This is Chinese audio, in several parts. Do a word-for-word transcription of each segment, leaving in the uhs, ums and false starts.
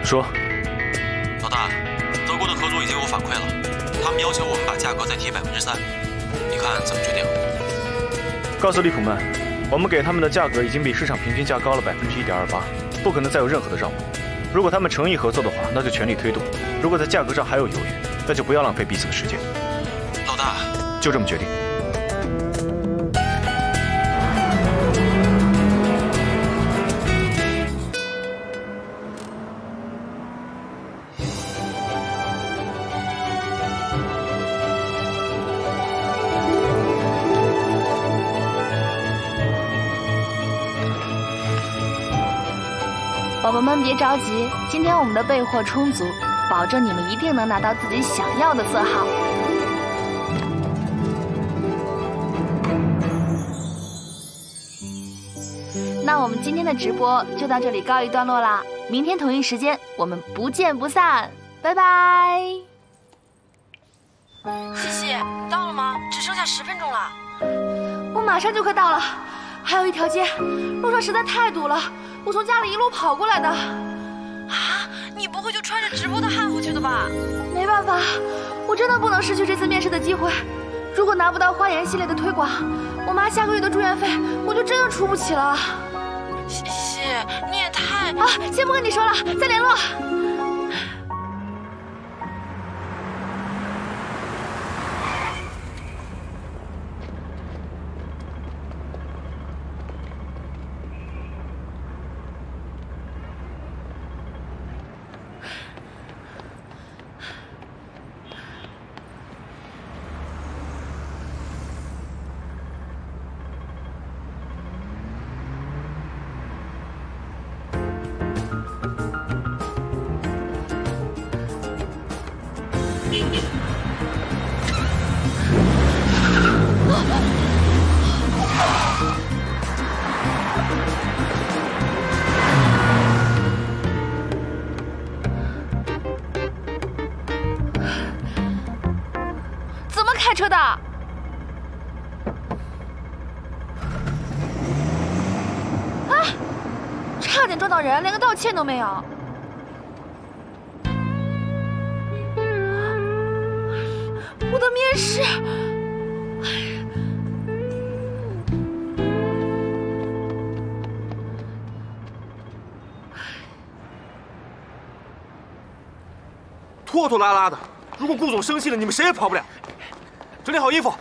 说。 老大，德国的合作已经有反馈了，他们要求我们把价格再提百分之三，你看怎么决定？ 告诉利普们，我们给他们的价格已经比市场平均价高了百分之一点二八，不可能再有任何的让步。如果他们诚意合作的话，那就全力推动；如果在价格上还有犹豫，那就不要浪费彼此的时间。 老大， 就这么决定。 宝宝们别着急，今天我们的备货充足，保证你们一定能拿到自己想要的色号。那我们今天的直播就到这里告一段落啦，明天同一时间我们不见不散，拜拜。 西西，到了吗？只剩下十分钟了。 我马上就快到了，还有一条街，路上实在太堵了。 我从家里一路跑过来的， 啊！你不会就穿着直播的汉服去的吧？ 没办法，我真的不能失去这次面试的机会。如果拿不到花颜系列的推广，我妈下个月的住院费我就真的出不起了。 西西，你也太…… 啊！先不跟你说了，再联络。 开车的，啊！差点撞到人，连个道歉都没有。我的面试， 拖拖拉拉的，如果顾总生气了，你们谁也跑不了。 整理好衣服。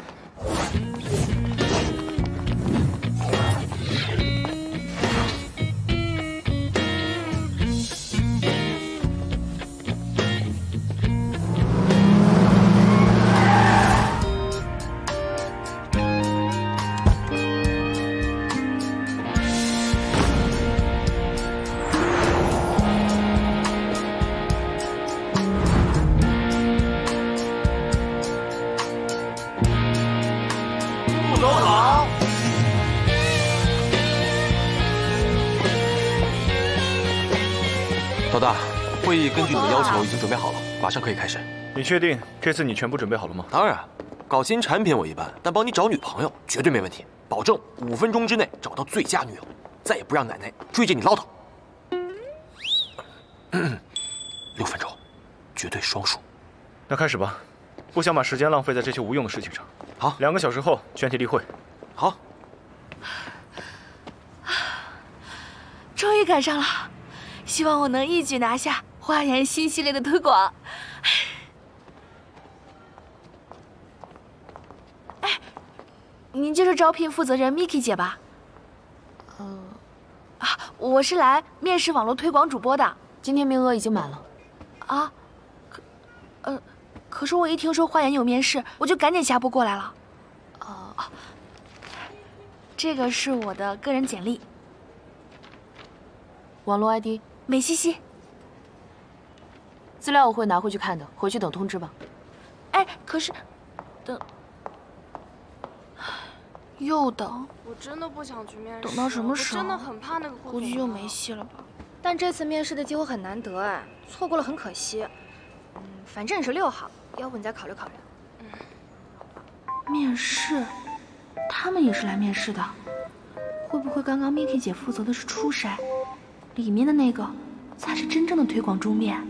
老大，会议根据你的要求已经准备好了，马上可以开始。 你确定这次你全部准备好了吗？ 当然，搞新产品我一般，但帮你找女朋友绝对没问题，保证五分钟之内找到最佳女友，再也不让奶奶追着你唠叨。六分钟，绝对双数。 那开始吧，不想把时间浪费在这些无用的事情上。 好， 两个小时后全体例会。 好。 终于赶上了。 希望我能一举拿下花颜新系列的推广。哎，您就是招聘负责人 Miki 姐吧？嗯，啊，我是来面试网络推广主播的。 今天名额已经满了。 啊？可，呃，可是我一听说花颜有面试，我就赶紧下播过来了。哦、呃，这个是我的个人简历。 网络 I D。 美西西， 资料我会拿回去看的，回去等通知吧。 哎，可是，等，又等， 我真的不想去面试， 等到什么时候？ 我真的很怕那个估计又没戏了吧？ 但这次面试的机会很难得哎，错过了很可惜。嗯，反正你是六号，要不你再考虑考虑。 嗯，面试，他们也是来面试的，会不会刚刚 Miki 姐负责的是初筛？里面的那个才是真正的推广猪面。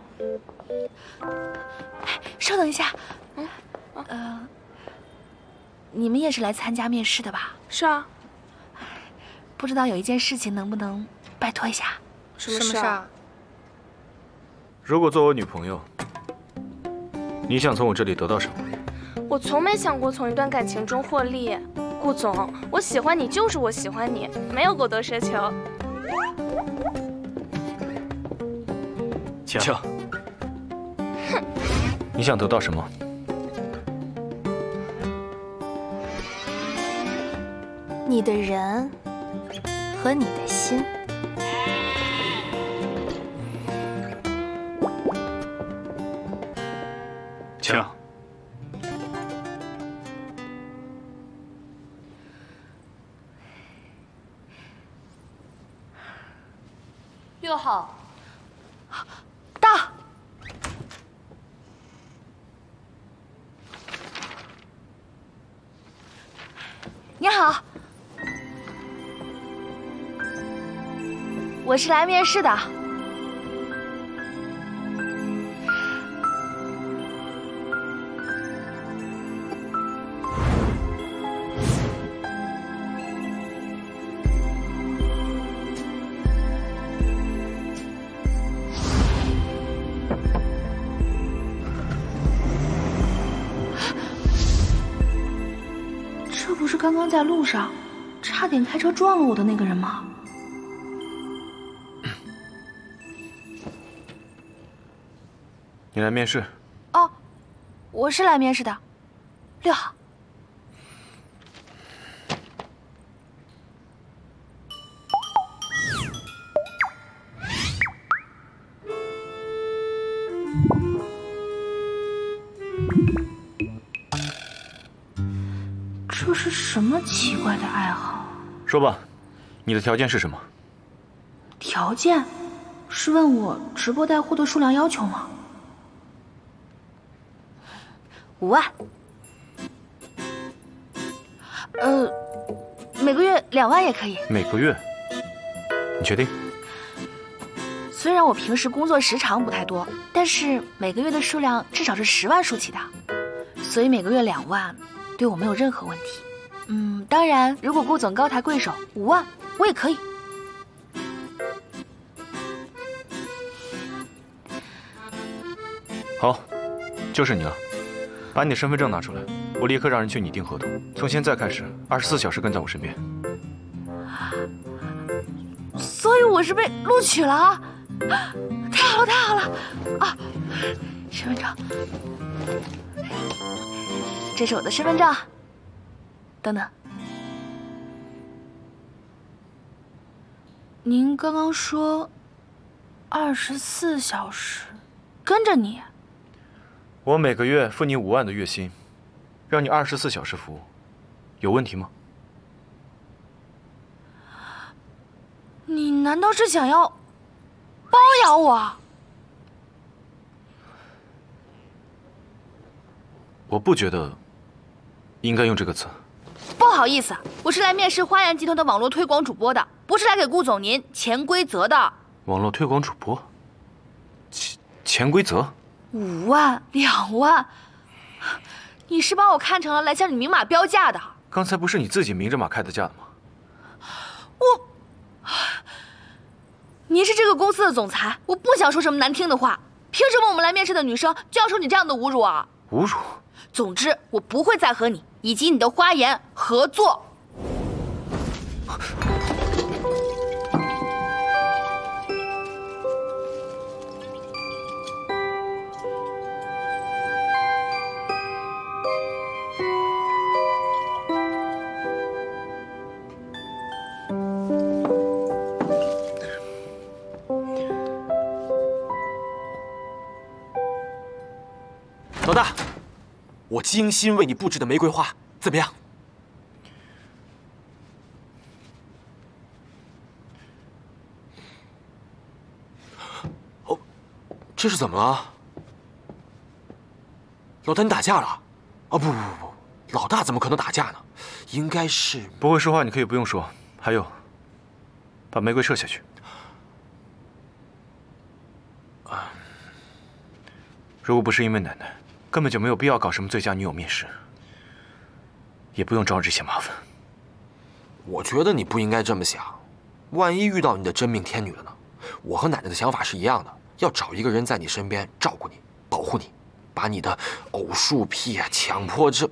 稍等一下，嗯，呃，你们也是来参加面试的吧？ 是啊。 不知道有一件事情能不能拜托一下？ 什么事啊？ 如果做我女朋友，你想从我这里得到什么？ 我从没想过从一段感情中获利。顾总，我喜欢你就是我喜欢你，没有过多奢求。 请。哼，你想得到什么？ 你的人和你的心。 请。 六号，到。你好，我是来面试的。这不是刚刚在路上差点开车撞了我的那个人吗？ 你来面试？ 哦，我是来面试的，六号。这是什么奇怪的爱好？ 说吧，你的条件是什么？ 条件？是问我直播带货的数量要求吗？五万。呃，每个月两万也可以。 每个月？你确定？ 虽然我平时工作时长不太多，但是每个月的数量至少是十万数起的，所以每个月两万对我没有任何问题。嗯，当然，如果顾总高抬贵手，五万我也可以。 好，就是你了。把你的身份证拿出来，我立刻让人去拟定合同。从现在开始，二十四小时跟在我身边。 所以我是被录取了啊！太好了，太好了啊！身份证，这是我的身份证。等等，您刚刚说二十四小时跟着你？ 我每个月付你五万的月薪，让你二十四小时服务，有问题吗？ 你难道是想要包养我？ 我不觉得应该用这个词。 不好意思，我是来面试花颜集团的网络推广主播的，不是来给顾总您潜规则的。 网络推广主播，潜潜规则？ 五万、两万，你是把我看成了来向你明码标价的？ 刚才不是你自己明着马开的价的吗？ 我，您是这个公司的总裁，我不想说什么难听的话。凭什么我们来面试的女生就要受你这样的侮辱啊？ 侮辱？ 总之，我不会再和你以及你的花颜合作。 老大，我精心为你布置的玫瑰花怎么样？哦，这是怎么了？老大，你打架了？哦，不不不不，老大怎么可能打架呢？应该是…… 不会说话，你可以不用说。还有，把玫瑰撤下去。 如果不是因为奶奶，根本就没有必要搞什么最佳女友面试，也不用招这些麻烦。 我觉得你不应该这么想，万一遇到你的真命天女了呢？我和奶奶的想法是一样的，要找一个人在你身边照顾你、保护你，把你的偶数癖啊、强迫症。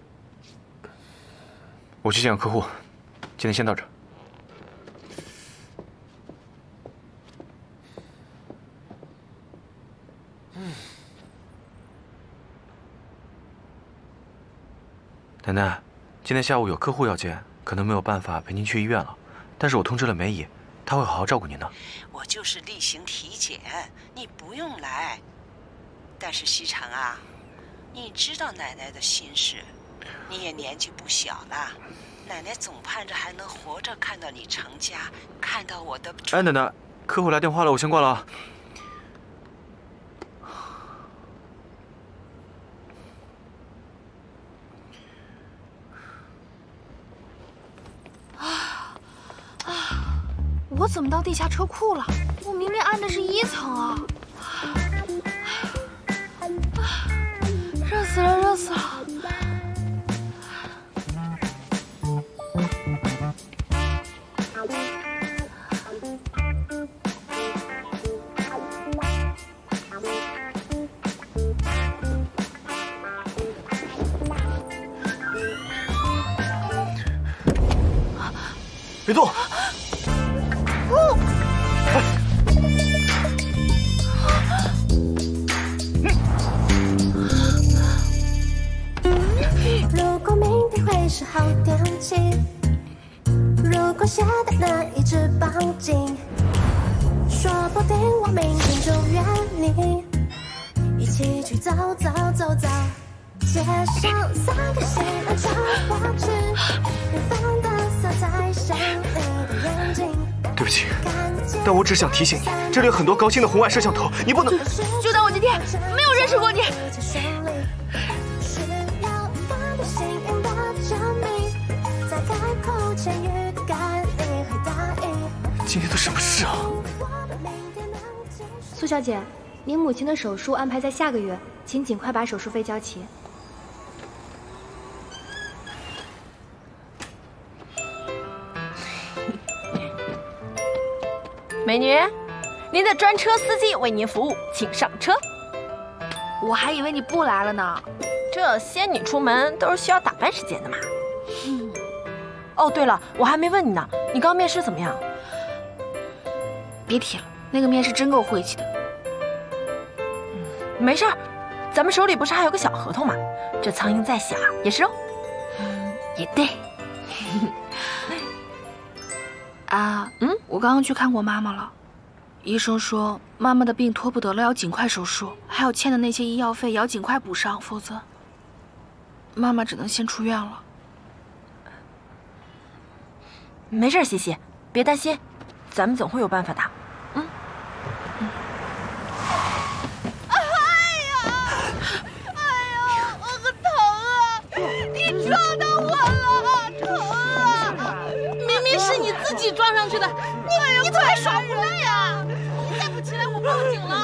我去见个客户，今天先到这儿。嗯。奶奶，今天下午有客户要见，可能没有办法陪您去医院了。但是我通知了梅姨，她会好好照顾您的。 我就是例行体检，你不用来。但是西城啊，你知道奶奶的心事，你也年纪不小了，奶奶总盼着还能活着看到你成家，看到我的。 哎，奶奶，客户来电话了，我先挂了啊。 我怎么到地下车库了？我明明按的是一层啊！热死了，热死了！ 别动！ 如果明天会是好天气，如果携带那一支棒筋，说不定我明天就约你，一起去走走走走，街上三个西安穿花枝，远方的色彩像你的眼睛。 对不起，但我只想提醒你，这里有很多高清的红外摄像头，你不能。 就当我今天没有认识过你。 今天都什么事啊？ 苏小姐，您母亲的手术安排在下个月，请尽快把手术费交齐。 美女，您的专车司机为您服务，请上车。 我还以为你不来了呢。 这仙女出门都是需要打扮时间的嘛。嗯。哦，对了，我还没问你呢，你刚面试怎么样？ 别提了，那个面试真够晦气的。 嗯，没事儿，咱们手里不是还有个小合同吗？这苍蝇再小也是肉。 嗯，也对。啊，嗯，我刚刚去看过妈妈了，医生说妈妈的病拖不得了，要尽快手术，还有欠的那些医药费也要尽快补上，否则妈妈只能先出院了。 没事，西西，别担心，咱们总会有办法的。嗯。嗯。 哎呀，哎呀，我很疼啊！你撞到我了，疼啊！明明是你自己撞上去的，你你怎么还耍无赖呀？你再不起来，我报警了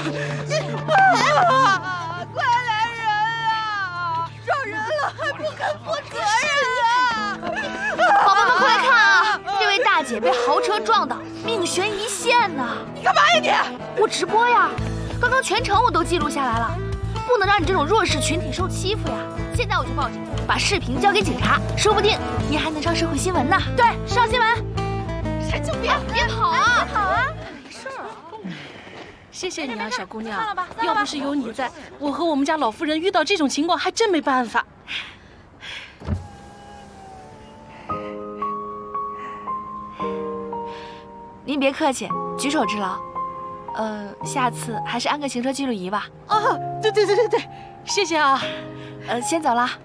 啊！快来人啊！撞人了还不肯负责任啊！ 宝宝们快看啊！这位大姐被豪车撞倒，命悬一线呢！ 你干嘛呀你？ 我直播呀，刚刚全程我都记录下来了，不能让你这种弱势群体受欺负呀！现在我就报警，把视频交给警察，说不定你还能上社会新闻呢。对，上新闻！ 神经病， 别跑啊！ 别跑啊！ 没事啊。 谢谢你啊，小姑娘。要不是有你在，我和我们家老夫人遇到这种情况还真没办法。 您别客气，举手之劳。呃，下次还是安个行车记录仪吧。 哦，对对对对对，谢谢啊。 呃，先走了。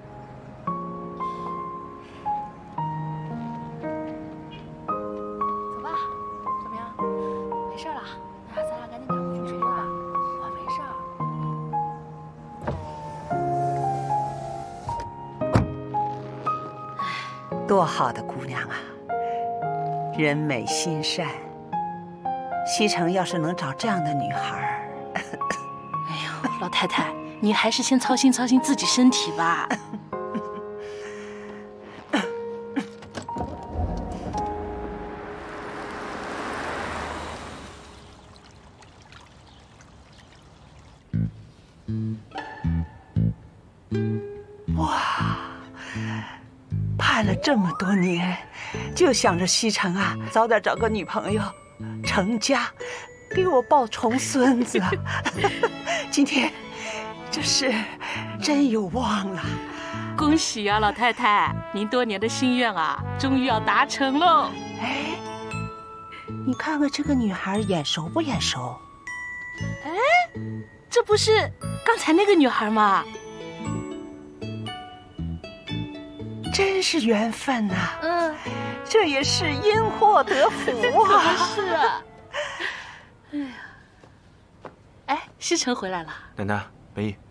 走吧，怎么样？没事了，那咱俩赶紧赶回去睡觉吧。我没事儿。多好的姑娘啊，人美心善。西城要是能找这样的女孩儿， 哎呦，老太太， 你还是先操心操心自己身体吧。 哇，盼了这么多年，就想着西城啊，早点找个女朋友，成家，给我抱重孙子。今天这是真有望了。 恭喜啊，老太太，您多年的心愿啊，终于要达成喽。 哎，你看看这个女孩眼熟不眼熟？ 哎，这不是刚才那个女孩吗？ 真是缘分呐、啊！ 嗯， 这也是因祸得福啊！ 是啊。哎呀，哎，西城回来了。 奶奶，梅姨，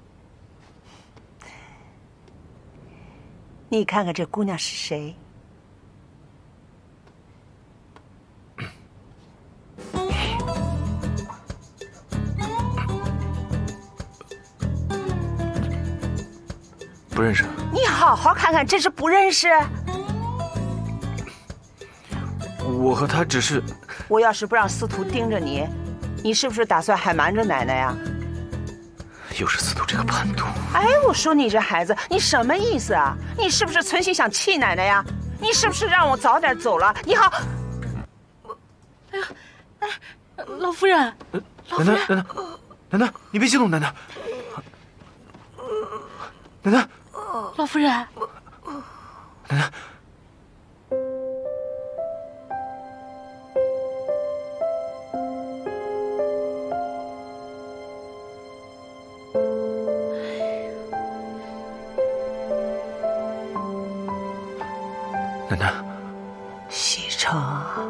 你看看这姑娘是谁？ 不认识。 你好好看看，这是不认识？ 我和他只是…… 我要是不让司徒盯着你，你是不是打算还瞒着奶奶呀？ 又是司徒这个叛徒！ 哎，我说你这孩子，你什么意思啊？你是不是存心想气奶奶呀？你是不是让我早点走了？你好， 哎呀，哎，老夫人， 奶奶，奶奶，奶奶，你别激动，奶奶，奶奶。 老夫人， 奶奶，奶奶， 西城，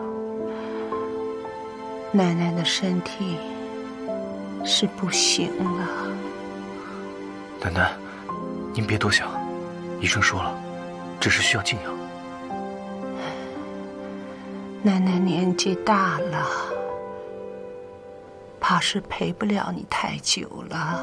奶奶的身体是不行了。 奶奶，您别多想。医生说了，只是需要静养。 奶奶年纪大了，怕是陪不了你太久了。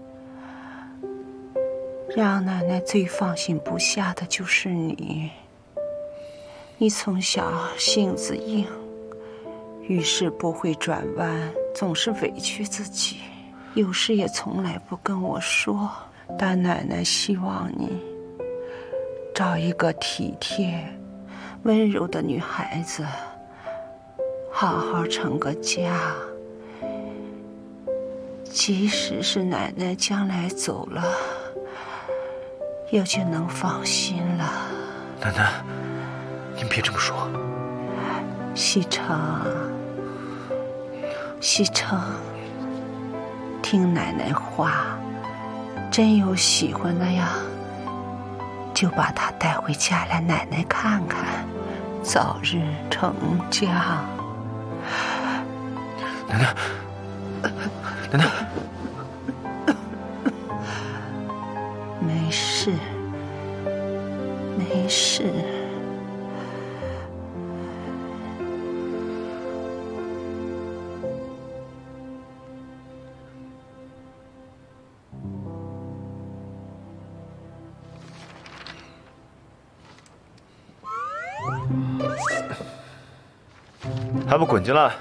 让奶奶最放心不下的就是你。你从小性子硬，遇事不会转弯，总是委屈自己，有事也从来不跟我说。但奶奶希望你找一个体贴、温柔的女孩子，好好成个家。即使是奶奶将来走了，也就能放心了。 奶奶，您别这么说。 西城，西城，听奶奶话，真有喜欢的呀，就把他带回家来，奶奶看看，早日成家。 奶奶，奶奶， 没事，没事。 还不滚进来！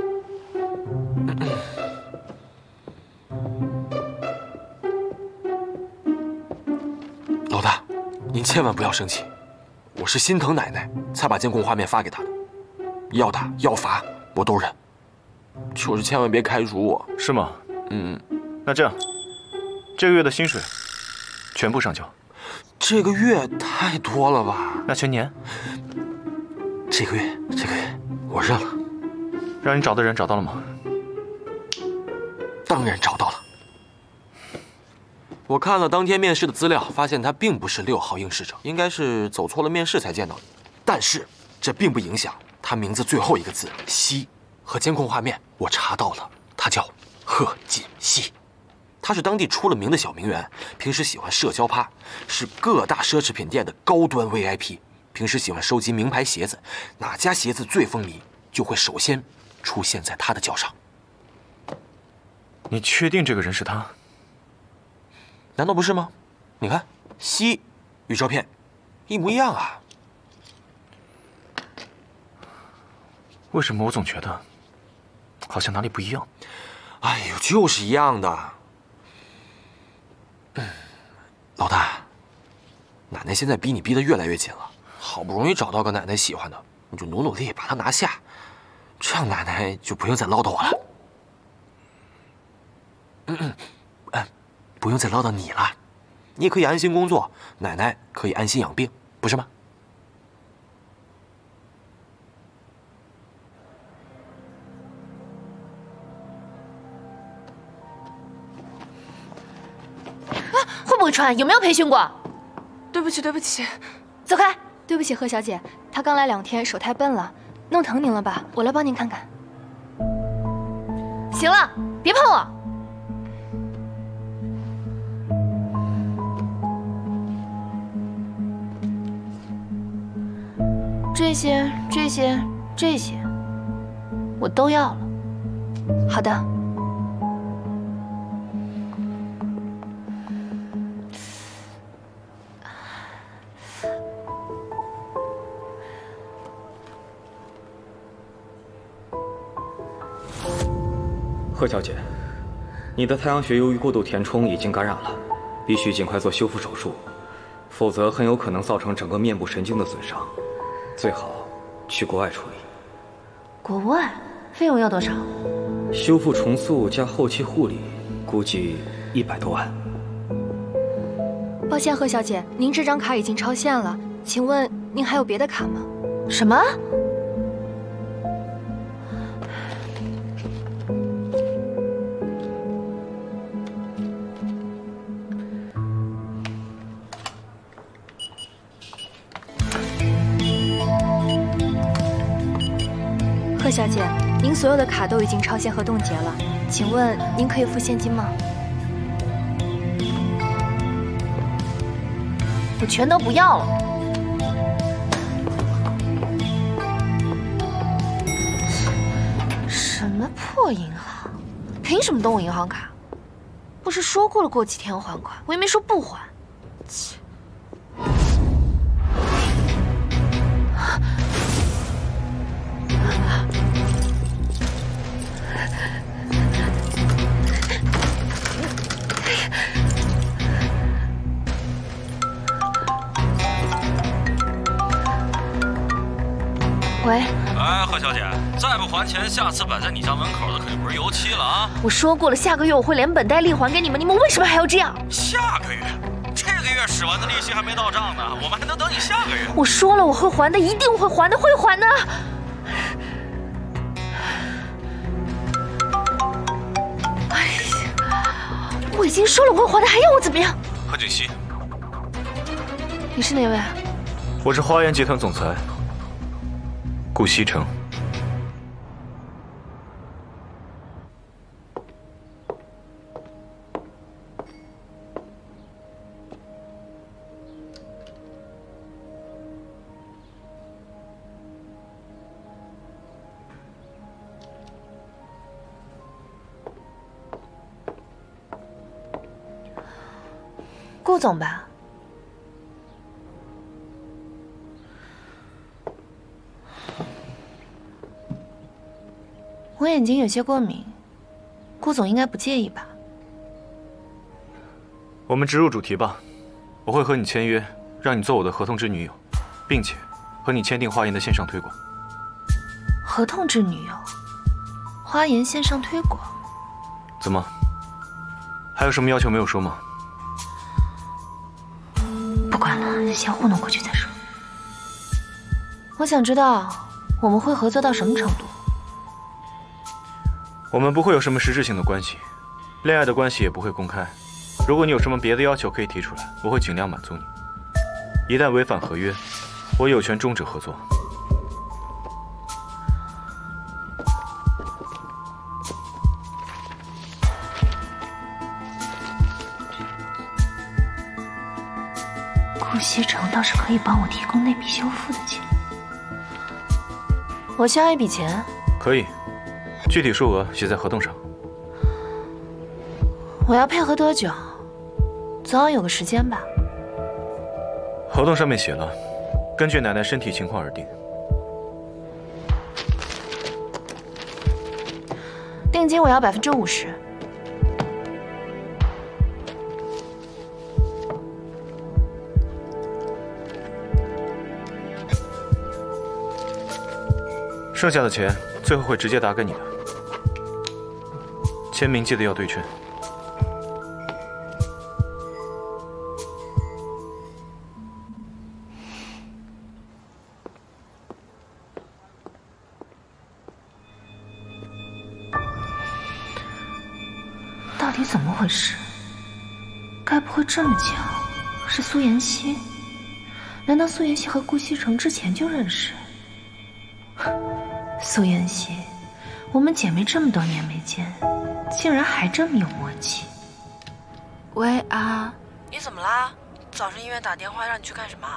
老大，您千万不要生气，我是心疼奶奶才把监控画面发给她的，要打要罚我都忍，就是千万别开除我。 是吗？ 嗯， 那这样，这个月的薪水全部上交。 这个月太多了吧？ 那全年？ 这个月，这个月我认了。 让你找的人找到了吗？ 当然找到了。我看了当天面试的资料，发现他并不是六号应试者，应该是走错了面试才见到你。但是这并不影响他名字最后一个字“西”和监控画面我查到了，他叫贺锦熙。他是当地出了名的小名媛，平时喜欢社交趴，是各大奢侈品店的高端 V I P。平时喜欢收集名牌鞋子，哪家鞋子最风靡，就会首先出现在他的脚上。 你确定这个人是他？ 难道不是吗？你看，西与照片一模一样啊。 为什么我总觉得好像哪里不一样？ 哎呦，就是一样的。嗯，老大，奶奶现在逼你逼得越来越紧了，好不容易找到个奶奶喜欢的，你就努努力把她拿下，这样奶奶就不用再唠叨我了。嗯嗯，哎，不用再唠叨你了，你也可以安心工作，奶奶可以安心养病，不是吗？ 会不会穿？有没有培训过？ 对不起，对不起， 走开！ 对不起，贺小姐，她刚来两天，手太笨了，弄疼您了吧？我来帮您看看。 行了，别碰我！这些、这些、这些，我都要了。 好的。 贺小姐，你的太阳穴由于过度填充已经感染了，必须尽快做修复手术，否则很有可能造成整个面部神经的损伤，最好去国外处理。 国外？费用要多少？ 修复重塑加后期护理，估计一百多万。 抱歉，贺小姐，您这张卡已经超限了，请问您还有别的卡吗？ 什么？ 贺小姐，您所有的卡都已经超限和冻结了，请问您可以付现金吗？ 我全都不要了。什么破银行？凭什么动我银行卡？不是说过了过几天还款，我也没说不还。切！喂， 哎，贺小姐，再不还钱，下次摆在你家门口的可就不是油漆了啊！ 我说过了，下个月我会连本带利还给你们，你们为什么还要这样？ 下个月，这个月使完的利息还没到账呢，我们还能等你下个月？ 我说了我会还的，一定会还的，会还的。哎呀，我已经说了我会还的，还要我怎么样？ 贺锦熙， 你是哪位？ 我是花岩集团总裁。顾西城， 顾总吧。我眼睛有些过敏，顾总应该不介意吧？ 我们直入主题吧，我会和你签约，让你做我的合同之女友，并且和你签订花颜的线上推广。 合同之女友，花颜线上推广。 怎么？还有什么要求没有说吗？ 不管了，先糊弄过去再说。我想知道我们会合作到什么程度。 我们不会有什么实质性的关系，恋爱的关系也不会公开。如果你有什么别的要求，可以提出来，我会尽量满足你。一旦违反合约，我有权终止合作。 顾西城倒是可以帮我提供那笔修复的钱。我需要一笔钱。 可以。具体数额写在合同上。 我要配合多久？ 总要有个时间吧？ 合同上面写了，根据奶奶身体情况而定。 定金我要百分之五十。 剩下的钱最后会直接打给你的，签名记得要对称。 到底怎么回事？该不会这么巧？是苏妍希？难道苏妍希和顾西城之前就认识？苏妍希，我们姐妹这么多年没见，竟然还这么有默契。喂啊， 你怎么啦？早上医院打电话让你去干什么？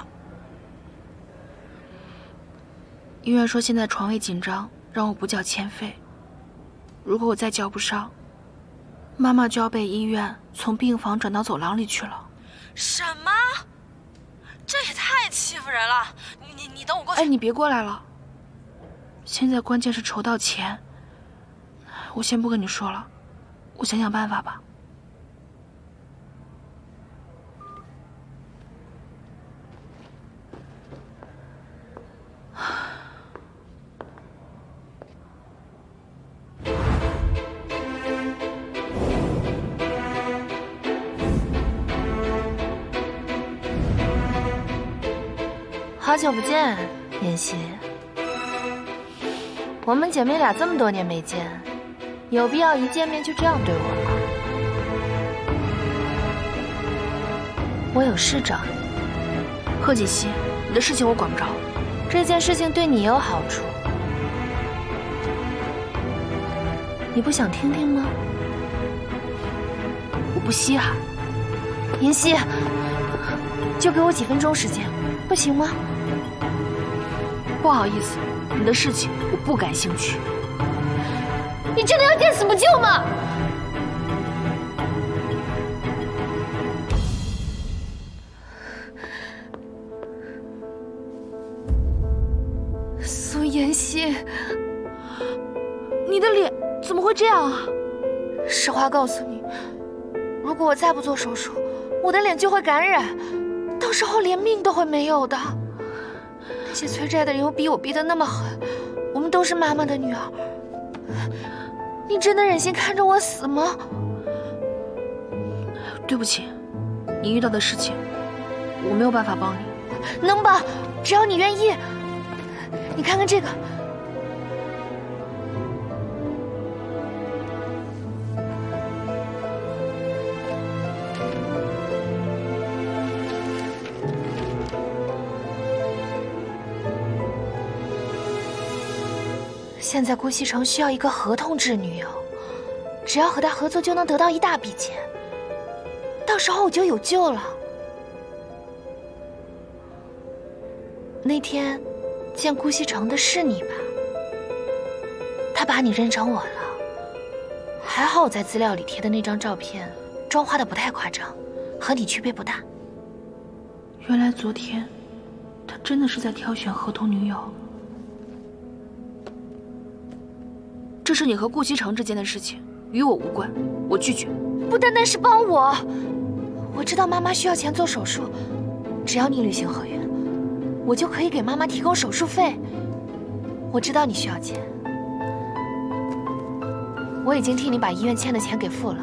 医院说现在床位紧张，让我补缴欠费。如果我再交不上，妈妈就要被医院从病房转到走廊里去了。 什么？这也太欺负人了！你你你等我过去。 哎，你别过来了。现在关键是筹到钱，我先不跟你说了，我想想办法吧。好久不见，妍希。我们姐妹俩这么多年没见，有必要一见面就这样对我吗？我有事找你。贺锦熙，你的事情我管不着，这件事情对你也有好处，你不想听听吗？我不稀罕。妍希，就给我几分钟时间，不行吗？不好意思，你的事情我不感兴趣。你真的要见死不救吗？苏妍希，你的脸怎么会这样啊？实话告诉你，如果我再不做手术，我的脸就会感染，到时候连命都会没有的。那些催债的人又逼我逼得那么狠，我们都是妈妈的女儿，你真的忍心看着我死吗？对不起，你遇到的事情我没有办法帮你。能帮，只要你愿意。你看看这个。现在顾西城需要一个合同制女友，只要和他合作就能得到一大笔钱，到时候我就有救了。那天见顾西城的是你吧？他把你认成我了，还好我在资料里贴的那张照片妆化的不太夸张，和你区别不大。原来昨天他真的是在挑选合同女友。这是你和顾西城之间的事情，与我无关，我拒绝。不单单是帮我，我知道妈妈需要钱做手术，只要你履行合约，我就可以给妈妈提供手术费。我知道你需要钱，我已经替你把医院欠的钱给付了。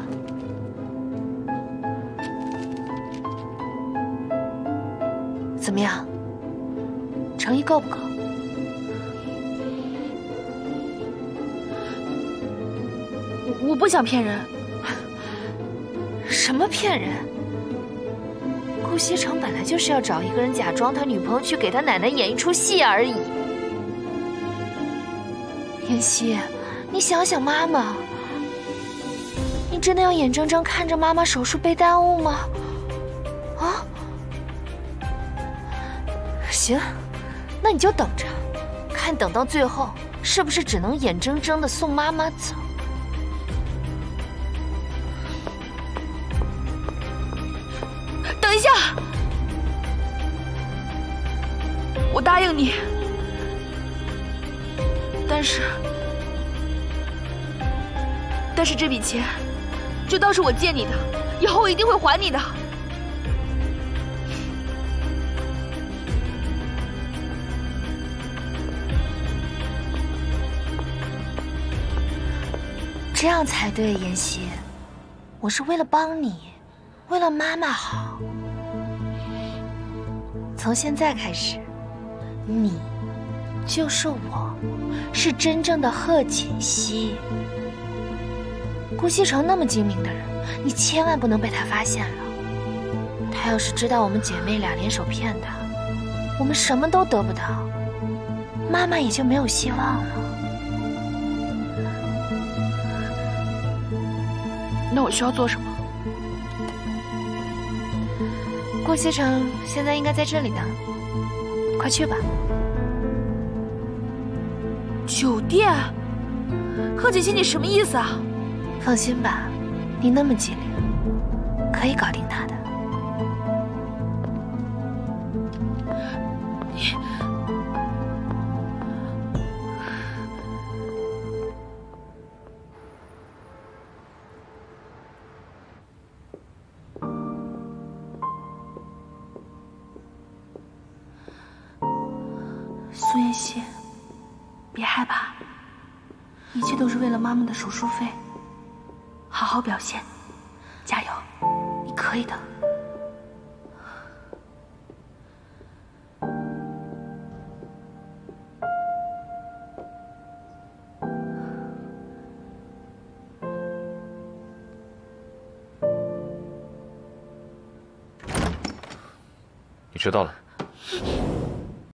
怎么样？诚意够不够？我不想骗人。什么骗人？顾西城本来就是要找一个人假装他女朋友去给他奶奶演一出戏而已。妍希，你想想妈妈，你真的要眼睁睁看着妈妈手术被耽误吗？啊？行，那你就等着，看等到最后是不是只能眼睁睁地送妈妈走。 我答应你，但是，但是这笔钱就当是我借你的，以后我一定会还你的。 这样才对，妍希，我是为了帮你，为了妈妈好。从现在开始，你就是我，是真正的贺锦熙。顾西城那么精明的人，你千万不能被他发现了。他要是知道我们姐妹俩联手骗他，我们什么都得不到，妈妈也就没有希望了。 那我需要做什么？ 顾西城现在应该在这里呢，快去吧。 酒店？贺锦熙，你什么意思啊？ 放心吧，你那么机灵，可以搞定他的。 你。苏妍希，别害怕，一切都是为了妈妈的手术费。好好表现，加油，你可以的。 你迟到了。